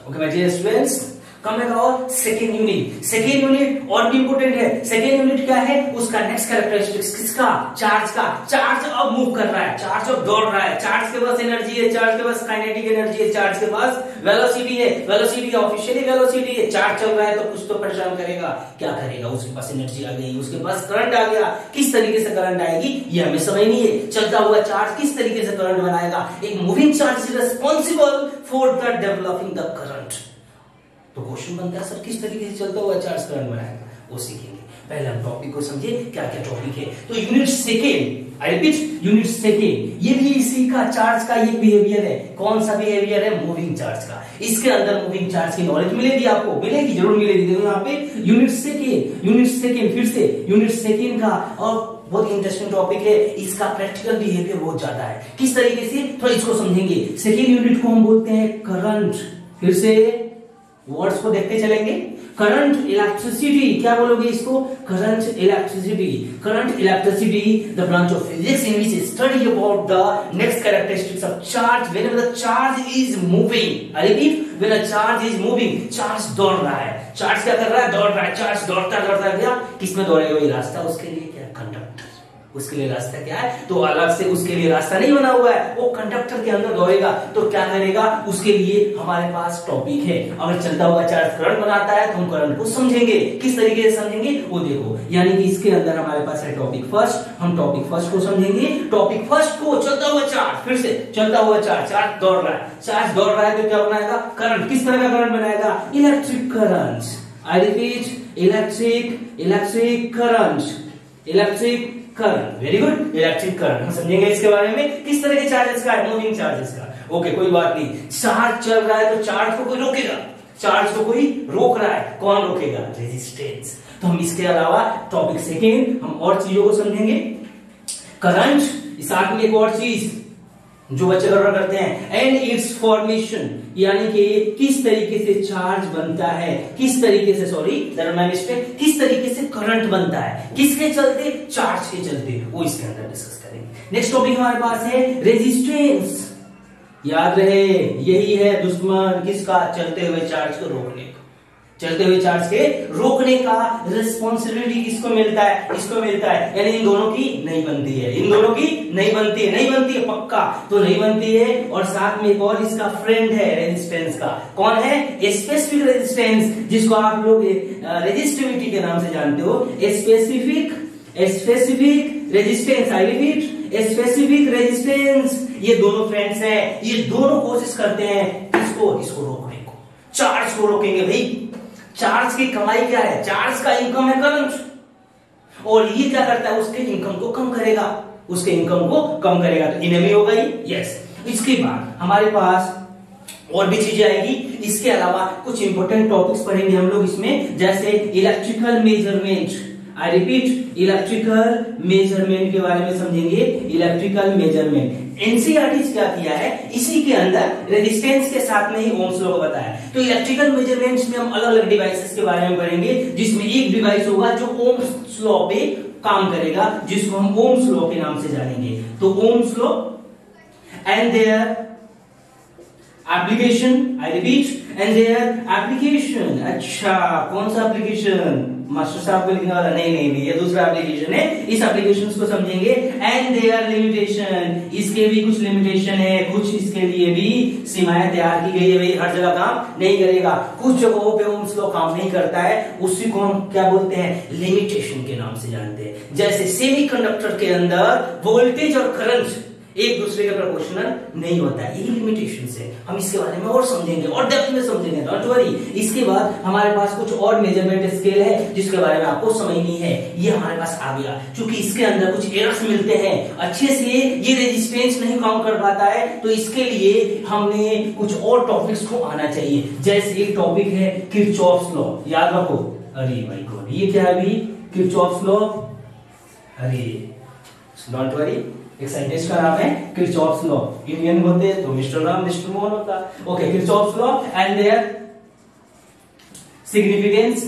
Okay my dear students, come और second unit. Second unit और भी इंपोर्टेंट है। सेकेंड यूनिट क्या है? उसका नेक्स्ट कैरेक्टरिस्टिक्स किसका? चार्ज का। चार्ज अब मूव कर रहा है, चार्ज अब दौड़ रहा है, चार्ज के पास एनर्जी है, चार्ज के पास काइनेटिक एनर्जी है, चार्ज के पास वेलोसिटी है, वेलोसिटी ऑफिशियली वेलोसिटी है। चार्ज चल रहा है तो कुछ तो परेशान करेगा, क्या करेगा? उसके पास एनर्जी आ गई, उसके पास करंट आ गया। किस तरीके से करंट आएगी ये हमें समझनी है। चलता हुआ चार्ज किस तरीके से करंट बनाएगा? एक moving charge is responsible for the developing the current. तो क्वेश्चन बनता है सर किस तरीके से चलता हुआ चार्ज करंट बनाएगा, वो सीखेंगे। पहले हम टॉपिक को समझे, क्या क्या टॉपिक है। तो unit second, I repeat unit second, ये भी इसी का चार्ज का ये बिहेवियर है। कौन सा बिहेवियर है? मूविंग चार्ज का। इसके अंदर मूविंग चार्ज की नॉलेज मिलेगी आपको, मिलेगी, जरूर मिलेगी। देखो यहाँ पे यूनिट सेकेंड फिर से यूनिट सेकेंड का और बहुत इंटरेस्टिंग टॉपिक है। इसका प्रैक्टिकल बिहेवियर बहुत ज्यादा है। किस तरीके से, थोड़ा इसको समझेंगे। सेकेंड यूनिट को हम बोलते हैं करंट। फिर से वर्ड्स को देखते चलेंगे। करंट, इलेक्ट्रिसिटी, क्या बोलोगे इसको? Current, electricity. Current, electricity, the branch of physics in which study about the next characteristics of charge whenever the charge is moving. I repeat, when a charge is moving, charge दौड़ रहा है। Charge क्या कर रहा है? दौड़ रहा है। चार्ज दौड़ता गया, किसमें दौड़ेगा? वही रास्ता उसके लिए क्या? कंडक्टर। उसके लिए रास्ता क्या है? तो अलग से उसके लिए रास्ता नहीं बना हुआ है, वो कंडक्टर के अंदर दौड़ेगा। तो क्या करेगा? उसके लिए हमारे पास टॉपिक है। अगर चलता हुआ चार्ज करंट बनाता है तो हम करंट को समझेंगे। किस तरीके से समझेंगे वो देखो। यानी कि इसके अंदर हमारे पास है टॉपिक फर्स्ट, हम टॉपिक फर्स्ट को समझेंगे। टॉपिक फर्स्ट को चलता हुआ चार्ज, फिर से चलता हुआ चार्ज, चार्ज दौड़ रहा है। चार्ज दौड़ रहा है तो क्या बनाएगा? करंट। किस तरह का करंट बनाएगा? Electric current. I repeat, electric current. Very good, electric current. हम समझेंगे इसके बारे में। किस तरह के चार्जेस का है? मूविंग चार्जेस का। ओके, कोई बात नहीं। चार्ज चल रहा है तो चार्ज को कोई रोकेगा, चार्ज को कोई रोक रहा है। कौन रोकेगा? रेजिस्टेंस। तो हम इसके अलावा टॉपिक सेकेंड हम और चीजों को समझेंगे। करंट, साथ में एक और चीज जो बच्चे करते हैं, एंड इट्स फॉर्मेशन, यानी कि किस तरीके से चार्ज बनता है, किस तरीके से, सॉरी मिस्टेक, किस तरीके से करंट बनता है, किसके चलते? चार्ज के चलते। वो इसके अंदर डिस्कस करेंगे। नेक्स्ट टॉपिक हमारे पास है रेजिस्टेंस। याद रहे, यही है दुश्मन किसका? चलते हुए चार्ज को रोकने का। चलते हुए चार्ज के रोकने का रिस्पॉन्सिबिलिटी किसको मिलता है? इसको मिलता है। यानी इन दोनों की नहीं बनती है, इन दोनों की नहीं बनती है पक्का तो नहीं बनती है। और साथ में एक और इसका फ्रेंड है रेजिस्टेंस का। कौन है? स्पेसिफिक रेजिस्टेंस, जिसको आप लोग रेजिस्टिविटी के नाम से जानते हो। Specific resistance. I repeat, specific resistance. ये दोनों फ्रेंड्स हैं, ये दोनों कोशिश करते हैं इसको रोकने को, चार्ज को रोकेंगे। भाई चार्ज की कमाई क्या है? चार्ज का इनकम है करंट, और ये क्या करता है? उसके इनकम को कम करेगा, उसके इनकम को कम करेगा। तो इनमी हो गई, यस। इसके बाद हमारे पास और भी चीजें आएगी। इसके अलावा कुछ इंपोर्टेंट टॉपिक्स पढ़ेंगे हम लोग इसमें, जैसे electrical measurement. I repeat, electrical measurement के बारे में समझेंगे। इलेक्ट्रिकल मेजरमेंट एनसीईआरटी क्या किया है, इसी के अंदर रेजिस्टेंस के साथ में ही ओम्स लॉ को बताया। तो इलेक्ट्रिकल मेजरमेंट्स में हम अलग अलग डिवाइसेस के बारे में पढ़ेंगे, जिसमें एक डिवाइस होगा जो ओम्स लॉ पे काम करेगा, जिसको हम ओम्स लॉ के नाम से जानेंगे। तो Ohm's law and their application. I repeat, and their application. अच्छा, कौन सा एप्लीकेशन? मास्टर साहब को लिखने वाला नहीं, ये दूसरा एप्लीकेशन है। इस एप्लीकेशन को समझेंगे। एंड देयर लिमिटेशन, इसके भी कुछ लिमिटेशन है, कुछ इसके लिए भी सीमाएं तैयार की गई है। भाई हर जगह काम नहीं करेगा, कुछ जगहों पे ओम्स लॉ काम नहीं करता है, उसी को हम क्या बोलते हैं? लिमिटेशन के नाम से जानते हैं। जैसे सेमीकंडक्टर के अंदर वोल्टेज और करंट एक दूसरे के प्रोपोर्शनल नहीं होता है, यही लिमिटेशन है। हम इसके बारे में और समझेंगे और डेप्थ में समझेंगे, डोंट वरी। इसके बाद हमारे पास कुछ और मेजरमेंट स्केल है जिसके बारे में आपको समझनी है। ये हमारे पास आ गया, क्योंकि इसके अंदर कुछ एरर्स मिलते हैं, अच्छे से ये रेजिस्टेंस नहीं काम कर पाता है, तो इसके लिए हमने कुछ और टॉपिक्स को आना चाहिए। जैसे एक टॉपिक है किरचॉफ्स लॉ, याद रखो। अरे भाई गॉड, ये क्या है अभी? Kirchhoff's law. अरे डोंट वरी, एक साइंटिस्ट का नाम है किरचॉफ्स लॉ। इंडियन होते तो मिस्टर राम, मिस्टर मोहन होता। Okay, Kirchhoff's law and their significance,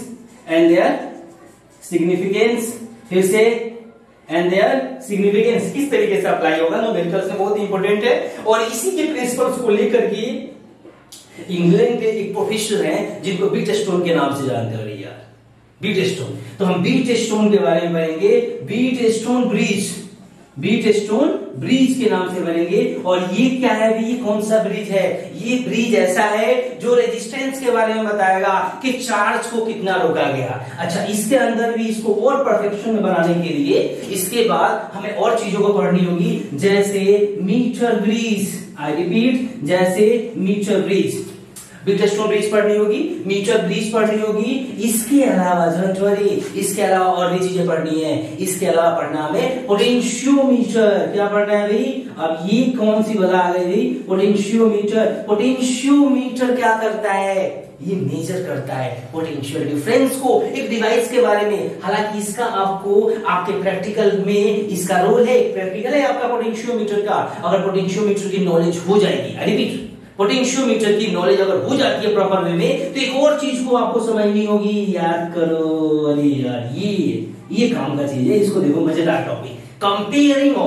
फिर से एंड देयर सिग्निफिकेंस किस तरीके से अप्लाई होगा, न्यूमेरिकल्स में बहुत इंपॉर्टेंट है। और इसी के प्रिंसिपल्स को लेकर के इंग्लैंड के एक प्रोफेसर हैं जिनको बीट स्टोन के नाम से जानते हो यार, बीट स्टोन। तो हम बीट स्टोन के बारे में पढ़ेंगे, Wheatstone bridge, Wheatstone bridge के नाम से बनेंगे। और ये क्या है भी, ये कौन सा ब्रिज है, ये ब्रिज ऐसा है जो रेजिस्टेंस के बारे में बताएगा कि चार्ज को कितना रोका गया। अच्छा, इसके अंदर भी इसको और परफेक्शन में बनाने के लिए इसके बाद हमें और चीजों को पढ़नी होगी, जैसे मीटर ब्रिज, आई रिपीट, जैसे metre bridge, Wheatstone bridge पढ़नी होगी, मीटर ब्रिज पढ़नी होगी। इसके अलावा डोंट वरी, इसके अलावा और भी चीजें पढ़नी है। इसके अलावा पढ़ना हमें पोटेंशियोमीटर, क्या पढ़ना है भाई, अब ये कौन सी बला आ गई भाई, पोटेंशियोमीटर। पोटेंशियोमीटर क्या करता है, ये मेजर करता है पोटेंशियल डिफरेंस को एक डिवाइस के बारे में। हालांकि इसका आपको आपके प्रैक्टिकल में इसका रोल है, प्रैक्टिकल है आपका पोटेंशियोमीटर का। अगर पोटेंशियोमीटर की नॉलेज हो जाएगी, आई रिपीट, पोटेंशियोमीटर की नॉलेज अगर हो जाती है प्रॉपर वे में, तो एक और चीज को आपको समझनी होगी, याद करो। अरे यार ये काम का चीज है, इसको देखो, मजेदार topic, comparing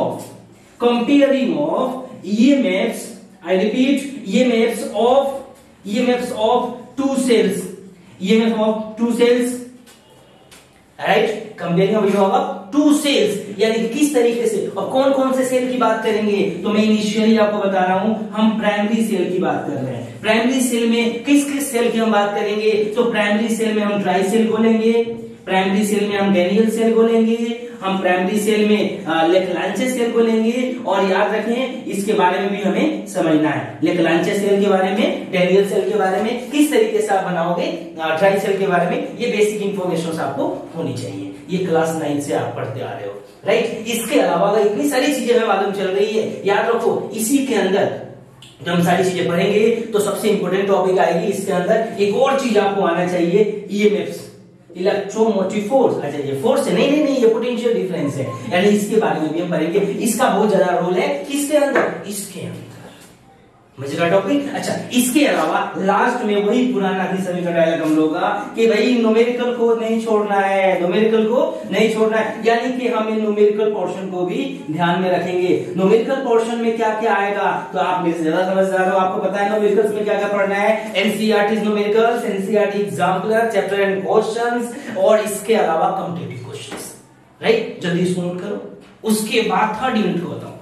of EMFs, I repeat, EMFs of two cells, EMF of two cells, right, comparing of two cells, यानी कि किस तरीके से और कौन कौन से सेल की बात करेंगे। तो मैं इनिशियली आपको बता रहा हूं, हम प्राइमरी सेल की बात कर रहे हैं। प्राइमरी सेल में किस किस सेल की हम बात करेंगे, तो प्राइमरी सेल में हम ट्राई सेल बोलेंगे, प्राइमरी सेल में हम डैनियल सेल बोलेंगे, हम प्राइमरी सेल में लेक्लांचे सेल बोलेंगे। और याद रखें, इसके बारे में भी हमें समझना है, लेक्लांचे सेल के बारे में, डैनियल सेल के बारे में, किस तरीके से आप बनाओगे ट्राई सेल के बारे में, ये बेसिक इंफॉर्मेशन आपको होनी चाहिए। ये क्लास 9 से आप पढ़ते आ रहे हो, राइट। इसके अलावा अगर इतनी सारी चीजें हमें मालूम चल रही है, याद रखो इसी के अंदर जब हम सारी चीजें पढ़ेंगे तो सबसे इंपॉर्टेंट टॉपिक आएगी इसके अंदर, एक और चीज आपको आना चाहिए, ईएमएफ्स, इलेक्ट्रोमोटिव फोर्स। अच्छा, ये फोर्स है, नहीं, ये पोटेंशियल डिफरेंस है, यानी इसके बारे में भी हम पढ़ेंगे। इसका बहुत ज्यादा रोल है किसके अंदर, इसके अंदर, मजेदार टॉपिक। अच्छा, इसके अलावा लास्ट में वही पुराना भी सभी का डायलॉग हम लोग का कि भाई न्यूमेरिकल को नहीं छोड़ना है, न्यूमेरिकल को नहीं छोड़ना है, यानी कि हम इन न्यूमेरिकल पोर्शन को भी ध्यान में रखेंगे। न्यूमेरिकल पोर्शन में क्या क्या आएगा, तो आप मेरे से ज्यादा समझदार हो, आपको पता है न्यूमेरिकल्स में क्या क्या पढ़ना है। NCERT numericals, NCERT exemplar, chapter end questions, और इसके अलावा कॉम्पिटिटिव क्वेश्चंस, राइट। जल्दी इसको नोट करो। उसके बाद थर्ड यूनिट को बताऊं,